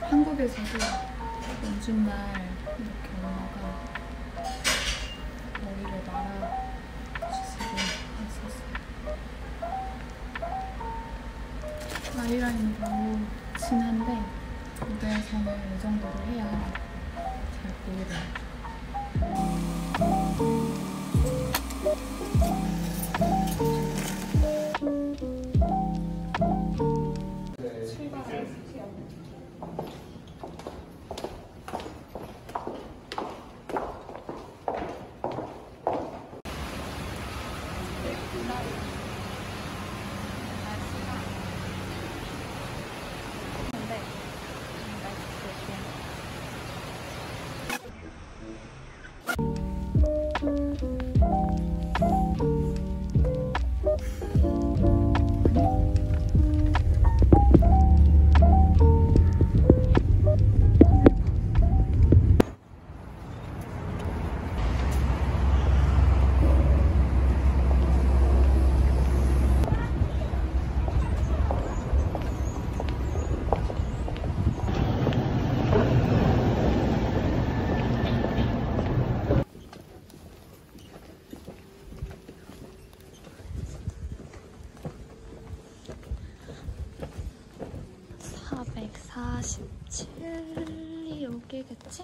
한국에서도 연준날 이렇게 엄마가 머리를 말아주시고 했었어요. 아이라인이 너무 진한데 무대에서는 이 정도로 해야 잘 보이더라고요. (447이) 여기겠지?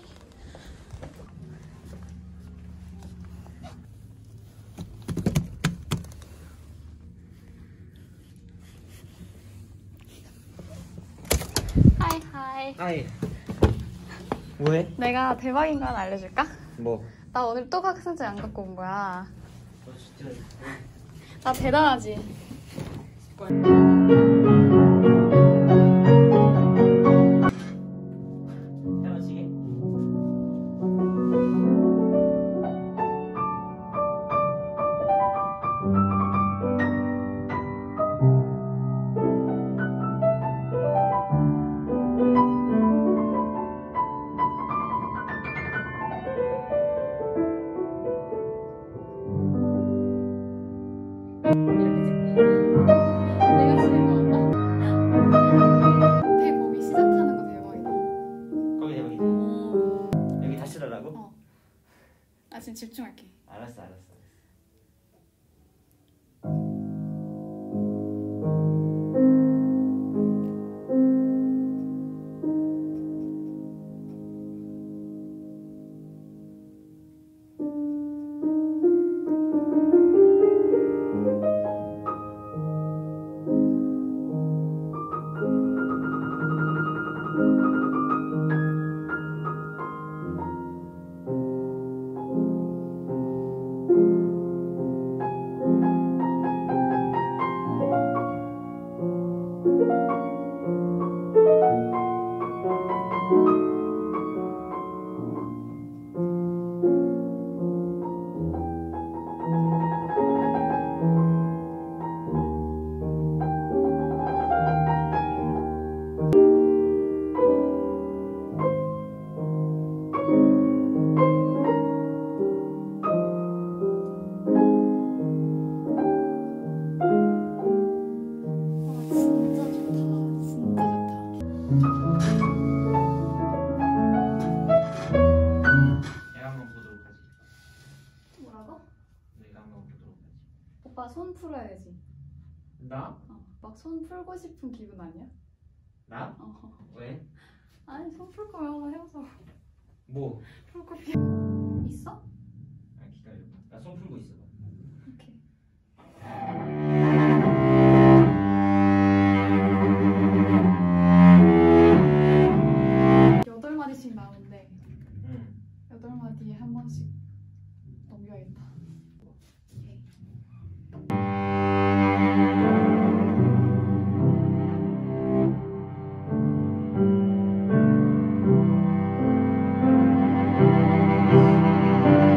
하이. 하이. 뭐해? 내가 대박인 거 하나 알려줄까? 뭐? 나 오늘 또 학생증 안 갖고 온 거야. 진짜. 나 대단하지? 헤어지게? 내가 지금 대범이 시작하는 거 대박이다. 거기 대박이지. 여기 다시 들어라고? 나 지금 집중할게. 알았어. 오빠 손 풀어야지. 나? 막 손 풀고 싶은 기분 아니야? 나? 왜? 아니 손 풀 거면 한번 해보자. 뭐? 풀고 있어? 아 기다려. 나 손 풀고 있어. 오케이. 8마디씩 나오는데 8마디에 한 번씩 넘겨야겠다. 오케이.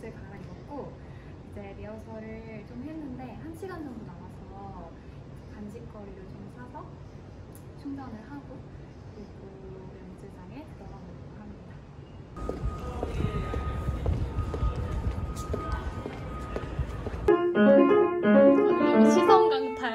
옷을 갈아입었고 이제 리허설을 좀 했는데 1시간 정도 남아서 간식거리를 좀 사서 충전을 하고 그리고 연주장에 들어가보려고 합니다. 너무 시선 강탈.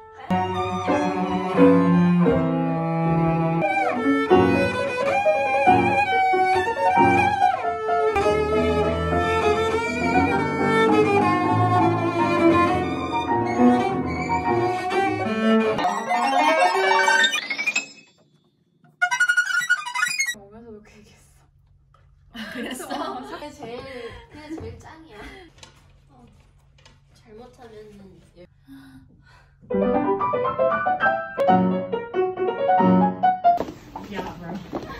오면서도 그 얘기했어. 그랬어? 그게 제일 짱이야. 잘못하면은 Yeah, bro.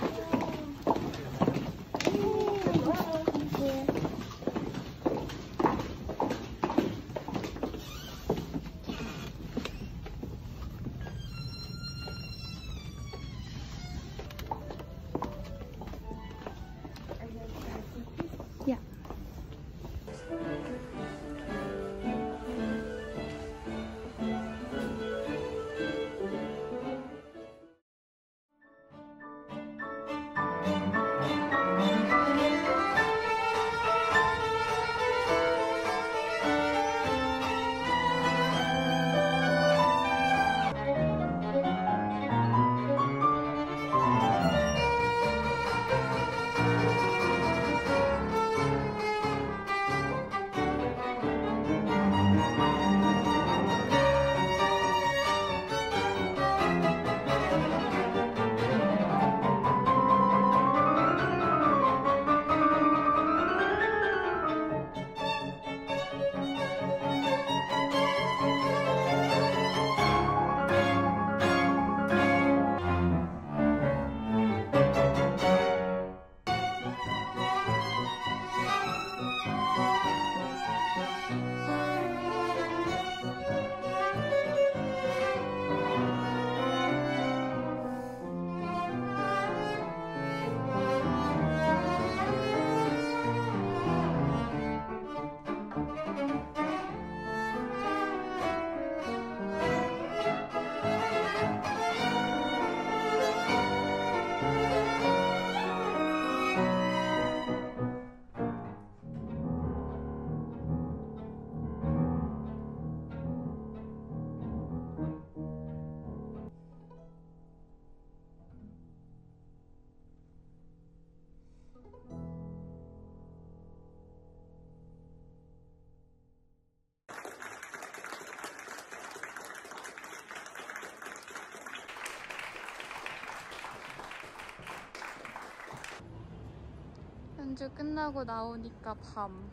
연주 끝나고 나오니까 밤.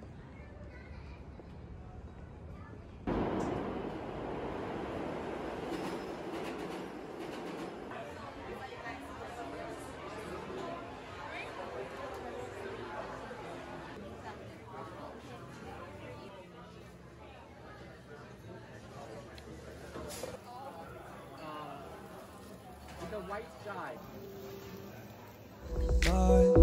The white side.